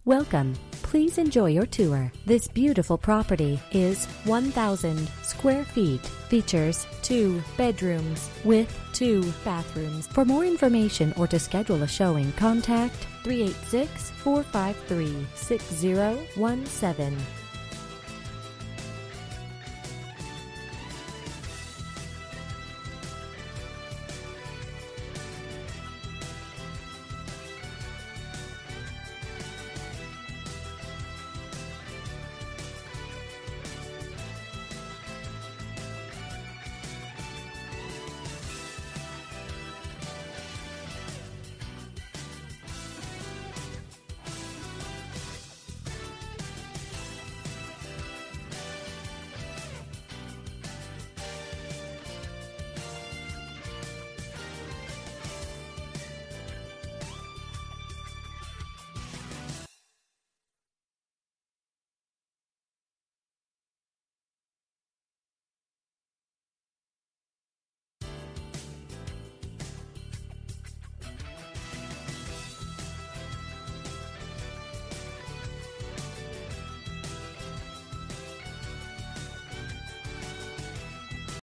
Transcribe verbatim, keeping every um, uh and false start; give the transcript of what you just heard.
Welcome. Please enjoy your tour. This beautiful property is one thousand square feet. Features two bedrooms with two bathrooms. For more information or to schedule a showing, contact three eight six, four five three, six zero one seven.